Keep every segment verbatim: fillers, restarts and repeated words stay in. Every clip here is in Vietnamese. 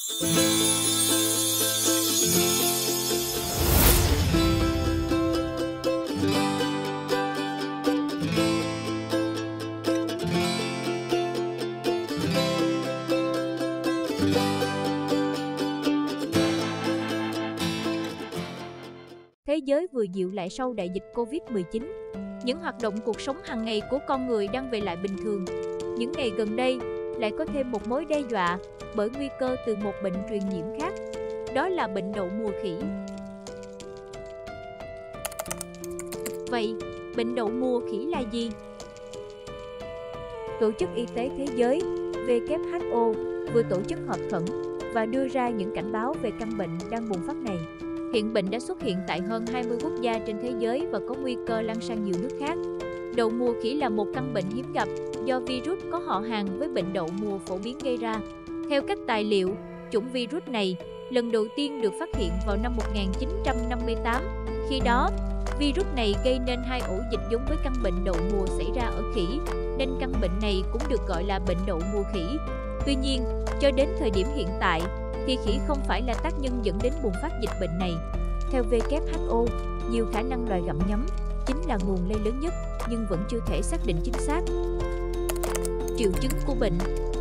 Thế giới vừa dịu lại sau đại dịch Covid mười chín. Những hoạt động cuộc sống hàng ngày của con người đang về lại bình thường. Những ngày gần đây lại có thêm một mối đe dọa bởi nguy cơ từ một bệnh truyền nhiễm khác. Đó là bệnh đậu mùa khỉ. Vậy, bệnh đậu mùa khỉ là gì? Tổ chức Y tế Thế giới W H O vừa tổ chức họp khẩn và đưa ra những cảnh báo về căn bệnh đang bùng phát này. Hiện bệnh đã xuất hiện tại hơn hai mươi quốc gia trên thế giới và có nguy cơ lan sang nhiều nước khác. Đậu mùa khỉ là một căn bệnh hiếm gặp do virus có họ hàng với bệnh đậu mùa phổ biến gây ra. Theo các tài liệu, chủng virus này lần đầu tiên được phát hiện vào năm một nghìn chín trăm năm mươi tám. Khi đó, virus này gây nên hai ổ dịch giống với căn bệnh đậu mùa xảy ra ở khỉ, nên căn bệnh này cũng được gọi là bệnh đậu mùa khỉ. Tuy nhiên, cho đến thời điểm hiện tại, thì khỉ không phải là tác nhân dẫn đến bùng phát dịch bệnh này. Theo W H O, nhiều khả năng loài gặm nhấm chính là nguồn lây lớn nhất, nhưng vẫn chưa thể xác định chính xác. Triệu chứng của bệnh.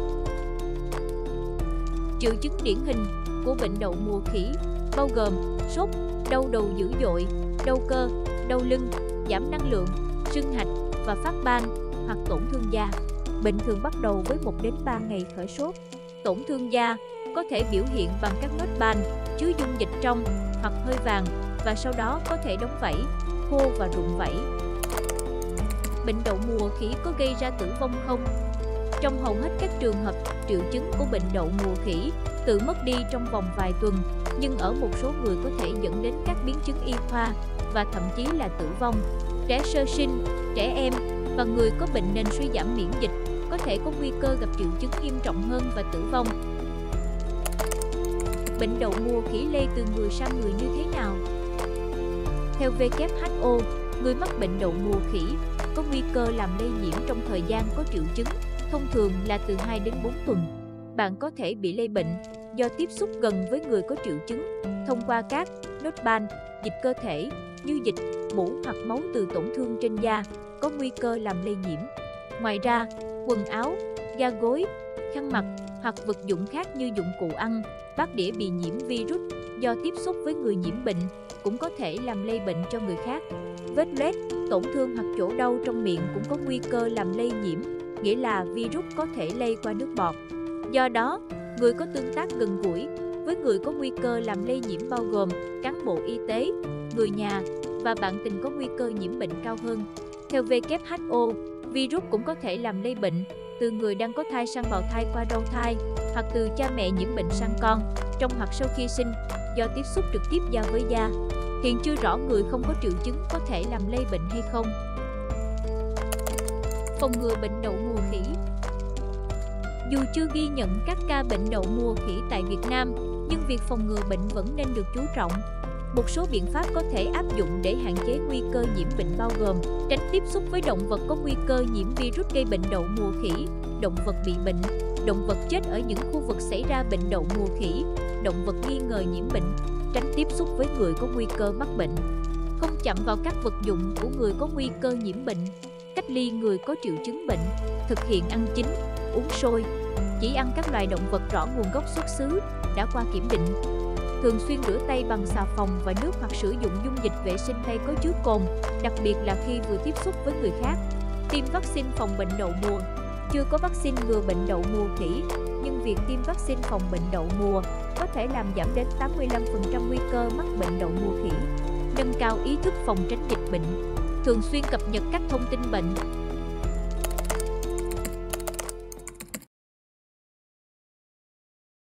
Triệu chứng điển hình của bệnh đậu mùa khỉ bao gồm sốt, đau đầu dữ dội, đau cơ, đau lưng, giảm năng lượng, sưng hạch và phát ban hoặc tổn thương da. Bệnh thường bắt đầu với một đến ba ngày khởi sốt. Tổn thương da có thể biểu hiện bằng các nốt ban chứa dung dịch trong hoặc hơi vàng và sau đó có thể đóng vảy, khô và rụng vảy. Bệnh đậu mùa khỉ có gây ra tử vong không? Trong hầu hết các trường hợp, triệu chứng của bệnh đậu mùa khỉ tự mất đi trong vòng vài tuần, nhưng ở một số người có thể dẫn đến các biến chứng y khoa và thậm chí là tử vong. Trẻ sơ sinh, trẻ em và người có bệnh nền suy giảm miễn dịch có thể có nguy cơ gặp triệu chứng nghiêm trọng hơn và tử vong. Bệnh đậu mùa khỉ lây từ người sang người như thế nào? Theo W H O, người mắc bệnh đậu mùa khỉ có nguy cơ làm lây nhiễm trong thời gian có triệu chứng, thông thường là từ hai đến bốn tuần. Bạn có thể bị lây bệnh do tiếp xúc gần với người có triệu chứng thông qua các nốt ban, dịch cơ thể như dịch, mủ hoặc máu từ tổn thương trên da, có nguy cơ làm lây nhiễm. Ngoài ra, quần áo, ga gối, khăn mặt hoặc vật dụng khác như dụng cụ ăn, bát đĩa bị nhiễm virus do tiếp xúc với người nhiễm bệnh cũng có thể làm lây bệnh cho người khác. Vết loét, tổn thương hoặc chỗ đau trong miệng cũng có nguy cơ làm lây nhiễm, nghĩa là virus có thể lây qua nước bọt. Do đó, người có tương tác gần gũi với người có nguy cơ làm lây nhiễm bao gồm cán bộ y tế, người nhà và bạn tình có nguy cơ nhiễm bệnh cao hơn. Theo W H O, virus cũng có thể làm lây bệnh từ người đang có thai sang bào thai qua rau thai, hoặc từ cha mẹ nhiễm bệnh sang con, trong hoặc sau khi sinh, do tiếp xúc trực tiếp da với da. Hiện chưa rõ người không có triệu chứng có thể làm lây bệnh hay không. Phòng ngừa bệnh đậu mùa khỉ. Dù chưa ghi nhận các ca bệnh đậu mùa khỉ tại Việt Nam, nhưng việc phòng ngừa bệnh vẫn nên được chú trọng. Một số biện pháp có thể áp dụng để hạn chế nguy cơ nhiễm bệnh bao gồm tránh tiếp xúc với động vật có nguy cơ nhiễm virus gây bệnh đậu mùa khỉ, động vật bị bệnh, động vật chết ở những khu vực xảy ra bệnh đậu mùa khỉ, động vật nghi ngờ nhiễm bệnh, tránh tiếp xúc với người có nguy cơ mắc bệnh, không chạm vào các vật dụng của người có nguy cơ nhiễm bệnh, cách ly người có triệu chứng bệnh, thực hiện ăn chín, uống sôi, chỉ ăn các loài động vật rõ nguồn gốc xuất xứ, đã qua kiểm định. Thường xuyên rửa tay bằng xà phòng và nước hoặc sử dụng dung dịch vệ sinh tay có chứa cồn, đặc biệt là khi vừa tiếp xúc với người khác. Tiêm vaccine phòng bệnh đậu mùa. Chưa có vaccine ngừa bệnh đậu mùa khỉ, nhưng việc tiêm vaccine phòng bệnh đậu mùa có thể làm giảm đến tám mươi lăm phần trăm nguy cơ mắc bệnh đậu mùa khỉ. Nâng cao ý thức phòng tránh dịch bệnh. Thường xuyên cập nhật các thông tin bệnh,